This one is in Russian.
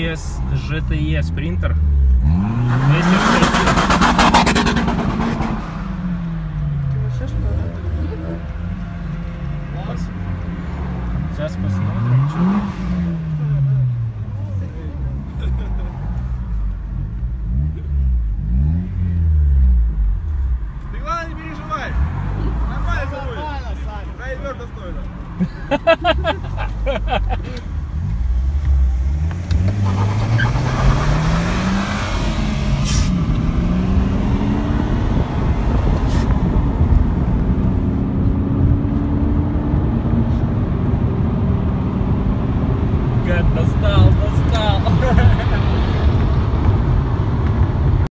Mercedes GTE Sprinter 260. Сейчас посмотрим, что. Ты главное не переживай. Нормально все будет. Дай твердо стоит.